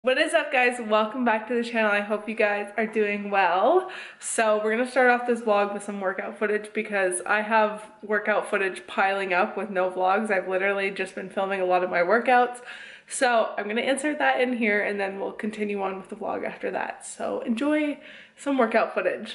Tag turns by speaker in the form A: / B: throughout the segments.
A: What is up, guys? Welcome back to the channel. I hope you guys are doing well. So we're gonna start off this vlog with some workout footage because I have workout footage piling up with no vlogs. I've literally just been filming a lot of my workouts. So I'm gonna insert that in here and then we'll continue on with the vlog after that. So enjoy some workout footage.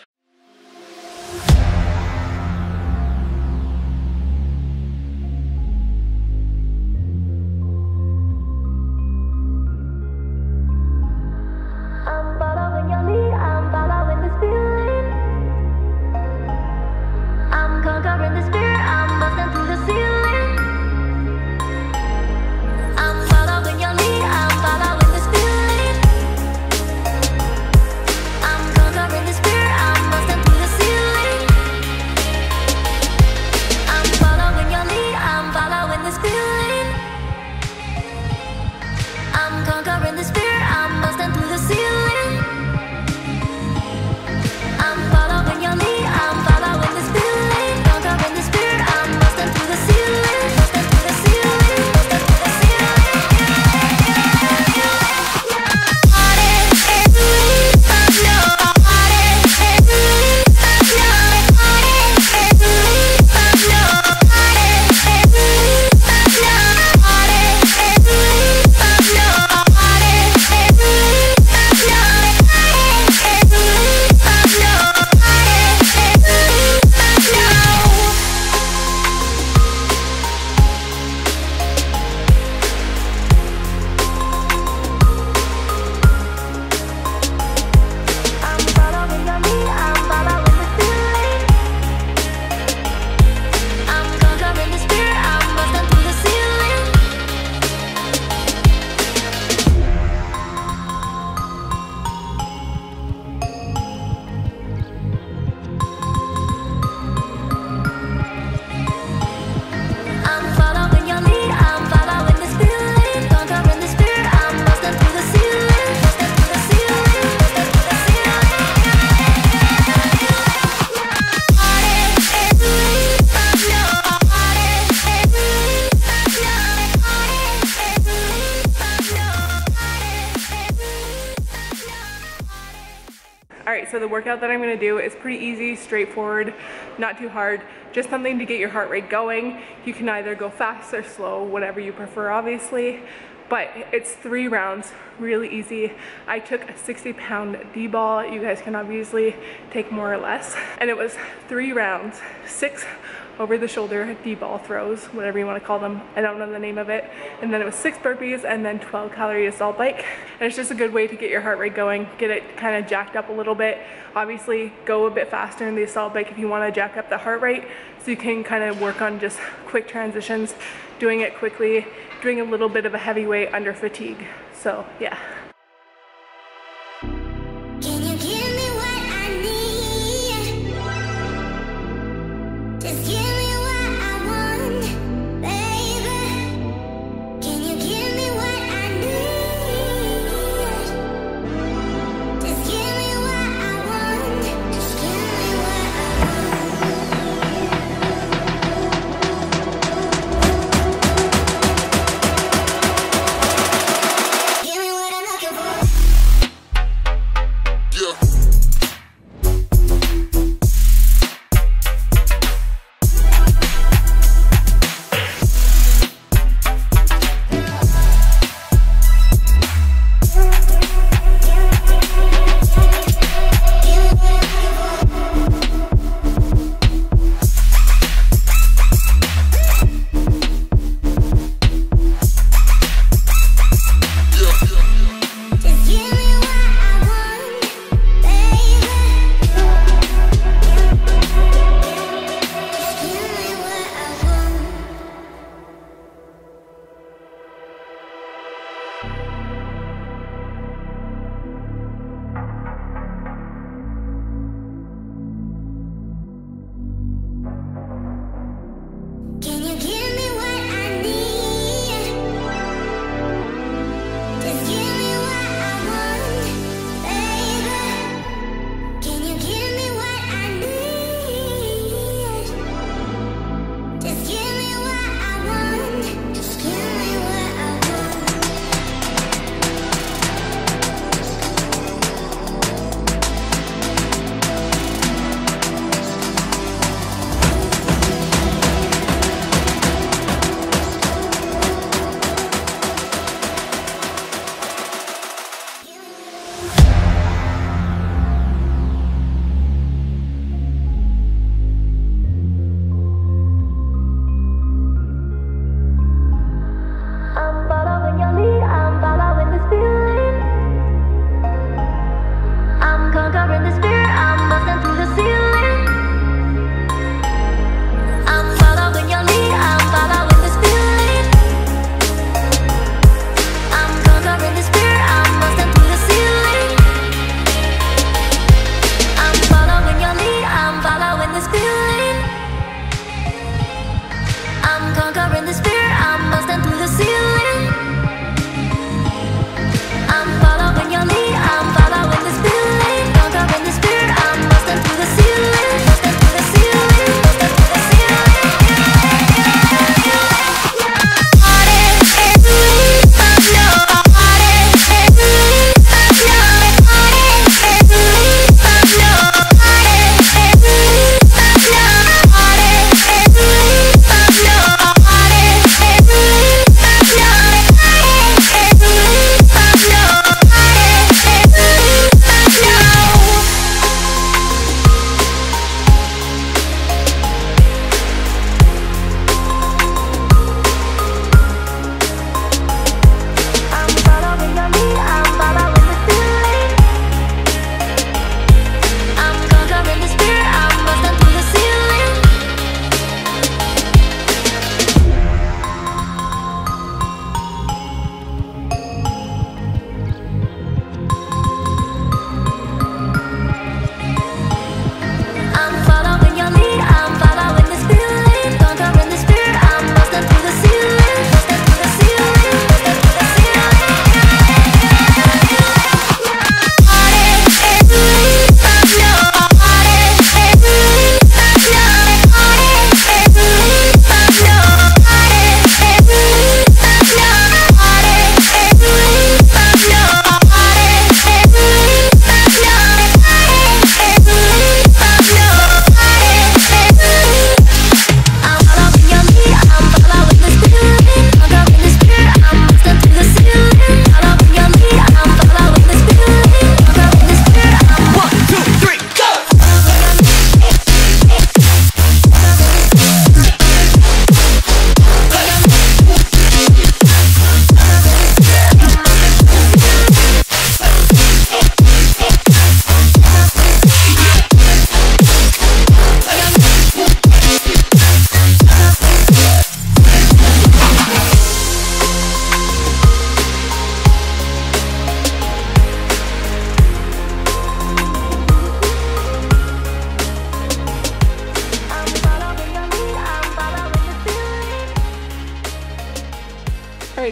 A: Alright, so the workout that I'm going to do is pretty easy, straightforward, not too hard, just something to get your heart rate going. You can either go fast or slow, whatever you prefer obviously, but it's 3 rounds, really easy. I took a 60-pound D-ball, you guys can obviously take more or less, and it was 3 rounds, 6 over the shoulder D-ball throws, whatever you want to call them, I don't know the name of it, and then it was 6 burpees and then 12 calorie assault bike. And it's just a good way to get your heart rate going, get it kind of jacked up a little bit. Obviously go a bit faster in the assault bike if you want to jack up the heart rate, so you can kind of work on just quick transitions, doing it quickly, doing a little bit of a heavy weight under fatigue. So yeah.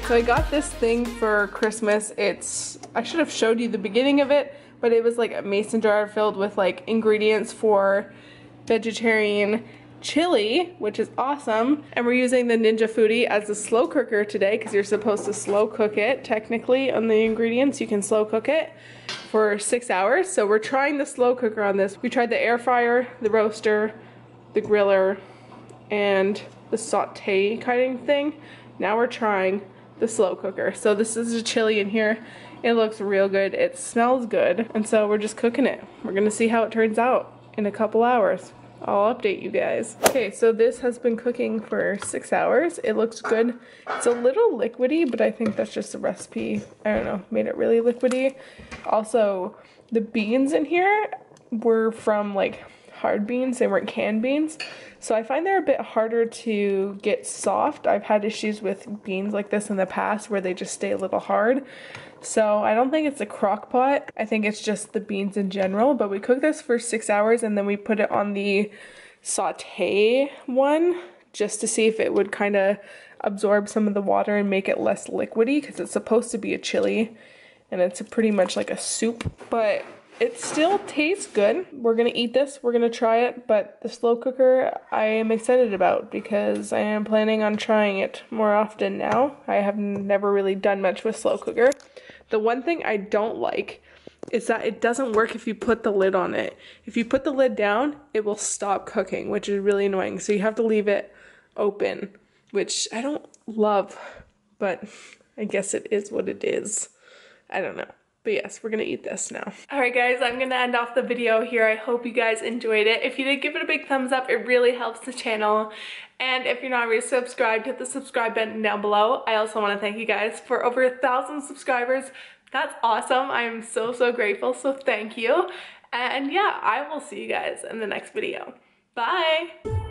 A: Alright, so I got this thing for Christmas. I should have showed you the beginning of it, but it was like a mason jar filled with like ingredients for vegetarian chili, which is awesome. And we're using the Ninja Foodi as a slow cooker today because you're supposed to slow cook it. Technically on the ingredients, you can slow cook it for 6 hours. So we're trying the slow cooker on this. We tried the air fryer, the roaster, the griller, and the saute kind of thing. Now we're trying the slow cooker. So this is a chili in here. It looks real good. It smells good. And so we're just cooking it. We're gonna see how it turns out in a couple hours. I'll update you guys. Okay, so this has been cooking for 6 hours. It looks good. It's a little liquidy, but I think that's just the recipe. I don't know, made it really liquidy. Also, the beans in here were from like hard beans. They weren't canned beans. So I find they're a bit harder to get soft. I've had issues with beans like this in the past where they just stay a little hard. So I don't think it's a crock pot. I think it's just the beans in general. But we cooked this for 6 hours and then we put it on the saute one just to see if it would kind of absorb some of the water and make it less liquidy because it's supposed to be a chili and it's pretty much like a soup. But it still tastes good. We're gonna eat this, we're gonna try it, but the slow cooker I am excited about because I am planning on trying it more often now. I have never really done much with slow cooker. The one thing I don't like is that it doesn't work if you put the lid on it. If you put the lid down, it will stop cooking, which is really annoying. So you have to leave it open, which I don't love, but I guess it is what it is. I don't know. But yes, we're gonna eat this now. Alright guys, I'm gonna end off the video here. I hope you guys enjoyed it. If you did, give it a big thumbs up. It really helps the channel. And if you're not already subscribed, hit the subscribe button down below. I also want to thank you guys for over 1,000 subscribers. That's awesome. I am so grateful, so thank you. And yeah, I will see you guys in the next video. Bye!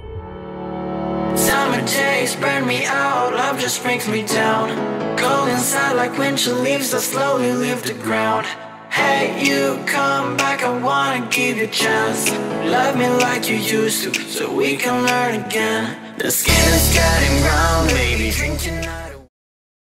B: Summer days burn me out, love just brings me down. Go inside like winter leaves that slowly leave the ground. Hey, you come back, I wanna give you a chance. Love me like you used to, so we can learn again. The skin is getting brown, baby, drink your night.